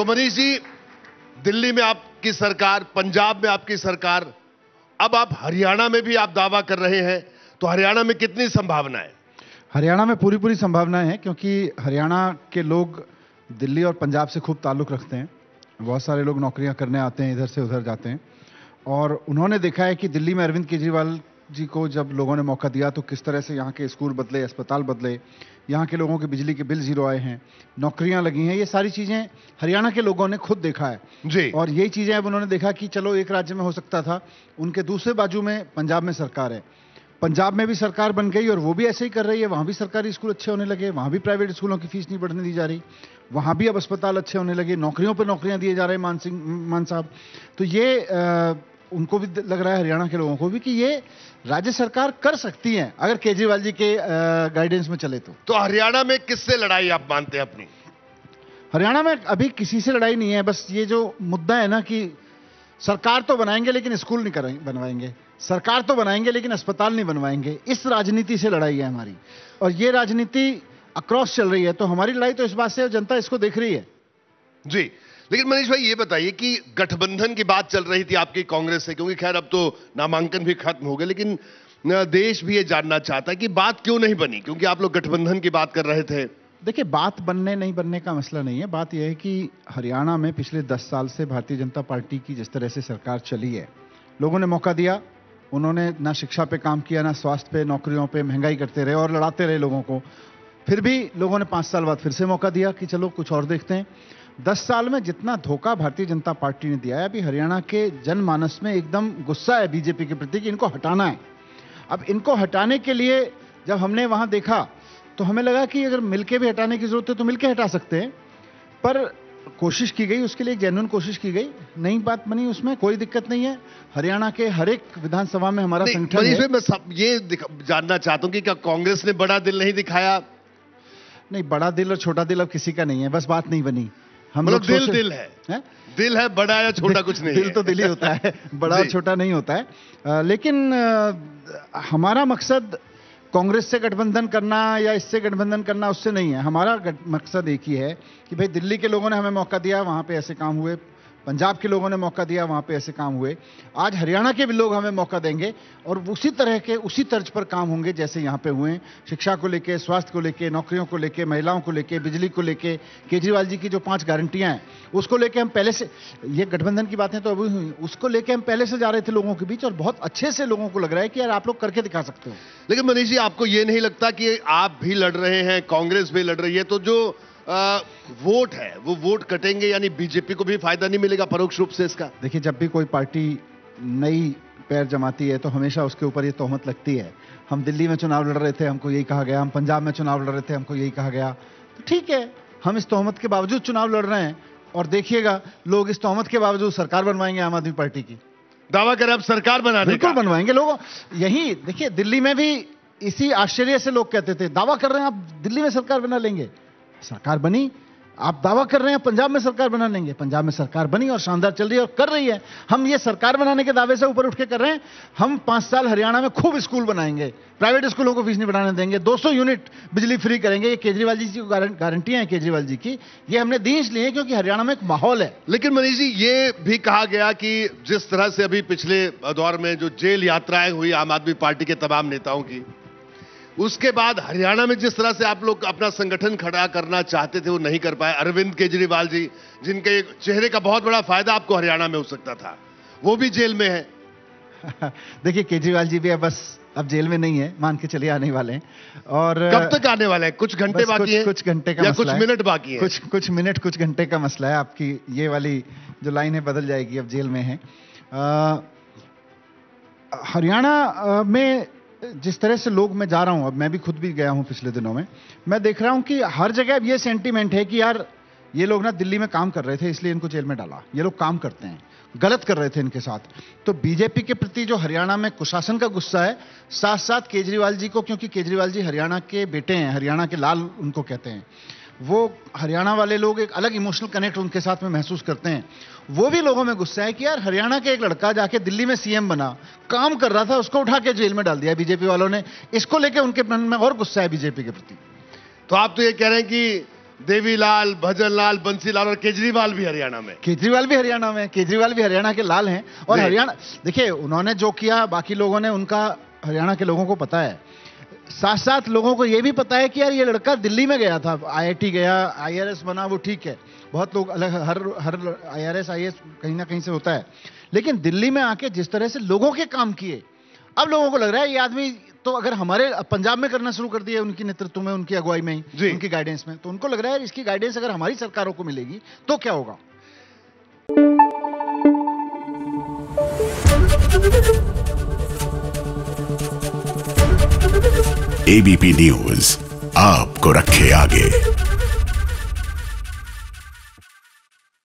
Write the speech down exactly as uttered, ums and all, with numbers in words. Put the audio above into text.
तो मनीष जी, दिल्ली में आपकी सरकार, पंजाब में आपकी सरकार, अब आप हरियाणा में भी आप दावा कर रहे हैं, तो हरियाणा में कितनी संभावना है? हरियाणा में पूरी पूरी संभावनाएं हैं, क्योंकि हरियाणा के लोग दिल्ली और पंजाब से खूब ताल्लुक रखते हैं। बहुत सारे लोग नौकरियां करने आते हैं, इधर से उधर जाते हैं, और उन्होंने देखा है कि दिल्ली में अरविंद केजरीवाल जी को जब लोगों ने मौका दिया तो किस तरह से यहाँ के स्कूल बदले, अस्पताल बदले, यहाँ के लोगों के बिजली के बिल जीरो आए हैं, नौकरियां लगी हैं। ये सारी चीजें हरियाणा के लोगों ने खुद देखा है जी। और यही चीजें अब उन्होंने देखा कि चलो एक राज्य में हो सकता था, उनके दूसरे बाजू में पंजाब में सरकार है, पंजाब में भी सरकार बन गई और वो भी ऐसे ही कर रही है। वहां भी सरकारी स्कूल अच्छे होने लगे, वहां भी प्राइवेट स्कूलों की फीस नहीं बढ़ने दी जा रही, वहां भी अब अस्पताल अच्छे होने लगे, नौकरियों पर नौकरियां दिए जा रहे हैं मान सिंह मान साहब। तो ये आ, उनको भी लग रहा है, हरियाणा के लोगों को भी, कि ये राज्य सरकार कर सकती है अगर केजरीवाल जी के गाइडेंस में चले तो। तो हरियाणा में किससे लड़ाई आप मानते हैं अपनी? हरियाणा में अभी किसी से लड़ाई नहीं है। बस ये जो मुद्दा है ना कि सरकार तो बनाएंगे लेकिन स्कूल नहीं करेंगे बनवाएंगे, सरकार तो बनाएंगे लेकिन अस्पताल नहीं बनवाएंगे, इस राजनीति से लड़ाई है हमारी, और ये राजनीति अक्रॉस चल रही है। तो हमारी लड़ाई तो इस बात से, जनता इसको देख रही है। जी, लेकिन मनीष भाई ये बताइए कि गठबंधन की बात चल रही थी आपकी कांग्रेस से, क्योंकि खैर अब तो नामांकन भी खत्म हो गए, लेकिन देश भी ये जानना चाहता है कि बात क्यों नहीं बनी, क्योंकि आप लोग गठबंधन की बात कर रहे थे। देखिए, बात बनने नहीं बनने का मसला नहीं है। बात यह है कि हरियाणा में पिछले दस साल से भारतीय जनता पार्टी की जिस तरह से सरकार चली है, लोगों ने मौका दिया, उन्होंने ना शिक्षा पे काम किया, ना स्वास्थ्य पे, नौकरियों पे, महंगाई करते रहे और लड़ाते रहे लोगों को। फिर भी लोगों ने पांच साल बाद फिर से मौका दिया कि चलो कुछ और देखते हैं। दस साल में जितना धोखा भारतीय जनता पार्टी ने दिया है, अभी हरियाणा के जनमानस में एकदम गुस्सा है बीजेपी के प्रति कि इनको हटाना है। अब इनको हटाने के लिए जब हमने वहां देखा तो हमें लगा कि अगर मिलके भी हटाने की जरूरत है तो मिलके हटा सकते हैं, पर कोशिश की गई, उसके लिए एक जेन्युइन कोशिश की गई, नई बात बनी, उसमें कोई दिक्कत नहीं है। हरियाणा के हर एक विधानसभा में हमारा संगठन है। मैं सब ये जानना चाहता हूं कि क्या कांग्रेस ने बड़ा दिल नहीं दिखाया? नहीं, बड़ा दिल और छोटा दिल अब किसी का नहीं है, बस बात नहीं बनी। हम लोग दिल सोच... दिल है, है दिल है, बड़ा या छोटा कुछ नहीं दिल है। तो दिल ही होता है, बड़ा और छोटा नहीं होता है। आ, लेकिन आ, हमारा मकसद कांग्रेस से गठबंधन करना या इससे गठबंधन करना उससे नहीं है। हमारा मकसद एक ही है कि भाई दिल्ली के लोगों ने हमें मौका दिया, वहां पे ऐसे काम हुए, पंजाब के लोगों ने मौका दिया, वहां पे ऐसे काम हुए, आज हरियाणा के भी लोग हमें मौका देंगे और उसी तरह के, उसी तर्ज पर काम होंगे जैसे यहां पे हुए। शिक्षा को लेके, स्वास्थ्य को लेके, नौकरियों को लेके, महिलाओं को लेके, बिजली को लेके, केजरीवाल जी की जो पांच गारंटियां हैं उसको लेके हम पहले से, ये गठबंधन की बातें तो अभी हुई, उसको लेके हम पहले से जा रहे थे लोगों के बीच और बहुत अच्छे से लोगों को लग रहा है कि यार आप लोग करके दिखा सकते हो। लेकिन मनीष जी, आपको ये नहीं लगता कि आप भी लड़ रहे हैं, कांग्रेस भी लड़ रही है, तो जो आ, वोट है वो वोट कटेंगे, यानी बीजेपी को भी फायदा नहीं मिलेगा परोक्ष रूप से इसका? देखिए, जब भी कोई पार्टी नई पैर जमाती है तो हमेशा उसके ऊपर ये तोहमत लगती है। हम दिल्ली में चुनाव लड़ रहे थे, हमको यही कहा गया, हम पंजाब में चुनाव लड़ रहे थे, हमको यही कहा गया। तो ठीक है, हम इस तोहमत के बावजूद चुनाव लड़ रहे हैं और देखिएगा लोग इस तोहमत के बावजूद सरकार बनवाएंगे आम आदमी पार्टी की। दावा करें अब सरकार बनाने का? बिल्कुल बनवाएंगे लोगों। यही देखिए, दिल्ली में भी इसी आश्चर्य से लोग कहते थे, दावा कर रहे हैं आप दिल्ली में सरकार बना लेंगे, सरकार बनी। आप दावा कर रहे हैं पंजाब में सरकार बना लेंगे, पंजाब में सरकार बनी और शानदार चल रही है और कर रही है। हम ये सरकार बनाने के दावे से ऊपर उठ के कर रहे हैं। हम पांच साल हरियाणा में खूब स्कूल बनाएंगे, प्राइवेट स्कूलों को फीस नहीं बढ़ाने देंगे, दो सौ यूनिट बिजली फ्री करेंगे। ये केजरीवाल जी की गारंटियां हैं, केजरीवाल जी की, ये हमने दी इसलिए क्योंकि हरियाणा में एक माहौल है। लेकिन मनीष जी, ये भी कहा गया कि जिस तरह से अभी पिछले दौर में जो जेल यात्राएं हुई आम आदमी पार्टी के तमाम नेताओं की, उसके बाद हरियाणा में जिस तरह से आप लोग अपना संगठन खड़ा करना चाहते थे वो नहीं कर पाए। अरविंद केजरीवाल जी, जिनके चेहरे का बहुत बड़ा फायदा आपको हरियाणा में हो सकता था, वो भी जेल में है। देखिए, केजरीवाल जी भी अब बस अब जेल में नहीं है, मान के चलिए आने वाले हैं। और कब तक आने वाले हैं? कुछ घंटे बाकी हैं? कुछ घंटे का या मसला कुछ है, मिनट बाकी है? कुछ कुछ मिनट कुछ घंटे का मसला है। आपकी ये वाली जो लाइन है बदल जाएगी, अब जेल में है। हरियाणा में जिस तरह से लोग, मैं जा रहा हूं, अब मैं भी खुद भी गया हूं पिछले दिनों में, मैं देख रहा हूं कि हर जगह ये सेंटीमेंट है कि यार ये लोग ना दिल्ली में काम कर रहे थे इसलिए इनको जेल में डाला, ये लोग काम करते हैं, गलत कर रहे थे इनके साथ। तो बीजेपी के प्रति जो हरियाणा में कुशासन का गुस्सा है, साथ साथ केजरीवाल जी को, क्योंकि केजरीवाल जी हरियाणा के बेटे हैं, हरियाणा के लाल उनको कहते हैं, वो हरियाणा वाले लोग एक अलग इमोशनल कनेक्ट उनके साथ में महसूस करते हैं। वो भी लोगों में गुस्सा है कि यार हरियाणा के एक लड़का जाके दिल्ली में सीएम बना, काम कर रहा था, उसको उठा के जेल में डाल दिया बीजेपी वालों ने। इसको लेके उनके मन में और गुस्सा है बीजेपी के प्रति। तो आप तो ये कह रहे हैं कि देवीलाल, भजनलाल, बंसीलाल और केजरीवाल भी हरियाणा में। केजरीवाल भी हरियाणा में, केजरीवाल भी हरियाणा के लाल हैं। और हरियाणा, देखिए उन्होंने जो किया बाकी लोगों ने, उनका हरियाणा के लोगों को पता है। साथ साथ लोगों को यह भी पता है कि यार ये लड़का दिल्ली में गया था, आईआईटी गया, आईआरएस बना, वो ठीक है, बहुत लोग अलग, हर हर आईआरएस आईएएस कहीं ना कहीं से होता है, लेकिन दिल्ली में आके जिस तरह से लोगों के काम किए, अब लोगों को लग रहा है ये आदमी तो अगर हमारे पंजाब में करना शुरू कर दिया उनकी नेतृत्व में, उनकी अगुवाई में ही, उनकी गाइडेंस में, तो उनको लग रहा है इसकी गाइडेंस अगर हमारी सरकारों को मिलेगी तो क्या होगा। एबीपी न्यूज आपको रखे आगे।